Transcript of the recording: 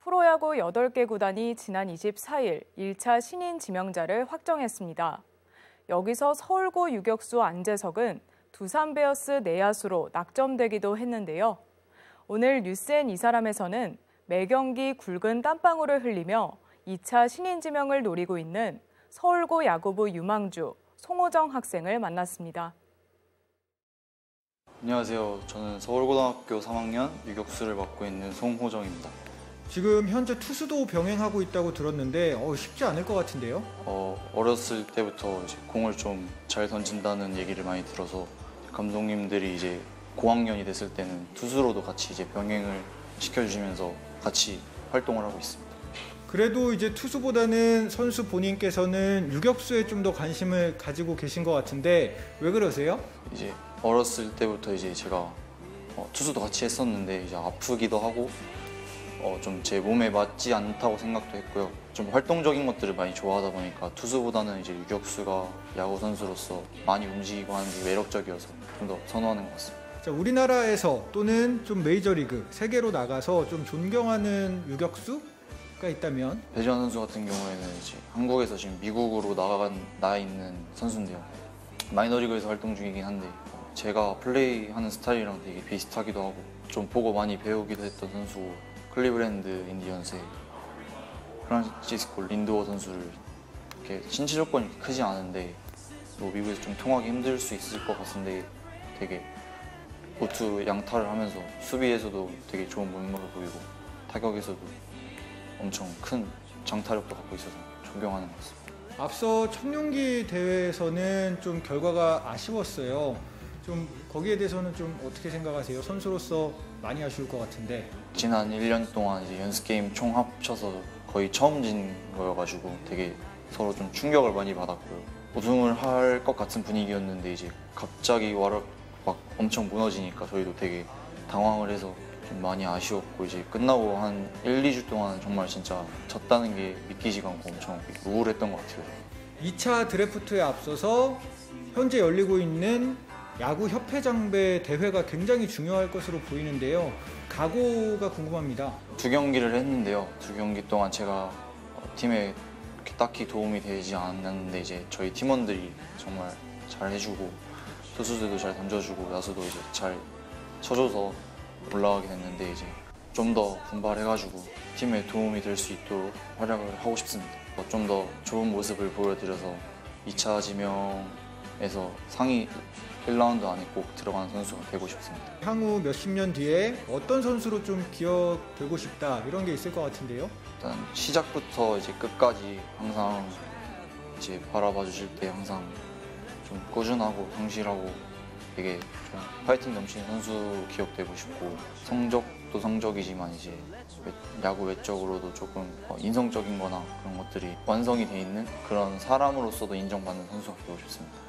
프로야구 8개 구단이 지난 24일 1차 신인 지명자를 확정했습니다. 여기서 서울고 유격수 안재석은 두산 베어스 내야수로 낙점되기도 했는데요. 오늘 뉴스엔 이 사람에서는 매경기 굵은 땀방울을 흘리며 2차 신인 지명을 노리고 있는 서울고 야구부 유망주 송호정 학생을 만났습니다. 안녕하세요. 저는 서울고등학교 3학년 유격수를 맡고 있는 송호정입니다. 지금 현재 투수도 병행하고 있다고 들었는데 쉽지 않을 것 같은데요? 어렸을 때부터 이제 공을 좀 잘 던진다는 얘기를 많이 들어서 감독님들이 이제 고학년이 됐을 때는 투수로도 같이 이제 병행을 시켜주시면서 같이 활동을 하고 있습니다. 그래도 이제 투수보다는 선수 본인께서는 유격수에 좀 더 관심을 가지고 계신 것 같은데 왜 그러세요? 이제 어렸을 때부터 이제 제가 투수도 같이 했었는데 이제 아프기도 하고 좀 제 몸에 맞지 않다고 생각도 했고요. 좀 활동적인 것들을 많이 좋아하다 보니까 투수보다는 이제 유격수가 야구 선수로서 많이 움직이고 하는 게 매력적이어서 좀 더 선호하는 것 같습니다. 자, 우리나라에서 또는 좀 메이저리그, 세계로 나가서 좀 존경하는 유격수가 있다면? 배지환 선수 같은 경우에는 이제 한국에서 지금 미국으로 나가 있는 선수인데요. 마이너리그에서 활동 중이긴 한데 제가 플레이하는 스타일이랑 되게 비슷하기도 하고 좀 보고 많이 배우기도 했던 선수고 클리브랜드 인디언스의 프란시스코 린도어 선수를 이렇게 신체 조건이 크지 않은데 미국에서 좀 통하기 힘들 수 있을 것 같은데 되게 보투 양타를 하면서 수비에서도 되게 좋은 몸으로 보이고 타격에서도 엄청 큰 장타력도 갖고 있어서 존경하는 것 같습니다. 앞서 청룡기 대회에서는 좀 결과가 아쉬웠어요. 좀 거기에 대해서는 좀 어떻게 생각하세요? 선수로서 많이 아쉬울 것 같은데. 지난 1년 동안 이제 연습 게임 총 합쳐서 거의 처음 진 거여가지고 되게 서로 좀 충격을 많이 받았고요. 우승을 할 것 같은 분위기였는데 이제 갑자기 와락 막 엄청 무너지니까 저희도 되게 당황을 해서 좀 많이 아쉬웠고 이제 끝나고 한 1, 2주 동안 정말 진짜 졌다는 게 믿기지가 않고 엄청 우울했던 것 같아요. 2차 드래프트에 앞서서 현재 열리고 있는 야구협회장배 대회가 굉장히 중요할 것으로 보이는데요. 각오가 궁금합니다. 2경기를 했는데요. 2경기 동안 제가 팀에 이렇게 딱히 도움이 되지 않았는데 이제 저희 팀원들이 정말 잘 해주고 투수들도 잘 던져주고 야수도 이제 잘 쳐줘서 올라가게 됐는데 이제 좀 더 분발해가지고 팀에 도움이 될 수 있도록 활약을 하고 싶습니다. 좀 더 좋은 모습을 보여드려서 2차 지명에서 상위 1라운드 안에 꼭 들어가는 선수가 되고 싶습니다. 향후 몇십 년 뒤에 어떤 선수로 좀 기억되고 싶다 이런 게 있을 것 같은데요? 일단 시작부터 이제 끝까지 항상 이제 바라봐 주실 때 항상 좀 꾸준하고 성실하고 되게 좀 파이팅 넘치는 선수 기억되고 싶고 성적도 성적이지만 이제 야구 외적으로도 조금 인성적인 거나 그런 것들이 완성이 돼 있는 그런 사람으로서도 인정받는 선수가 되고 싶습니다.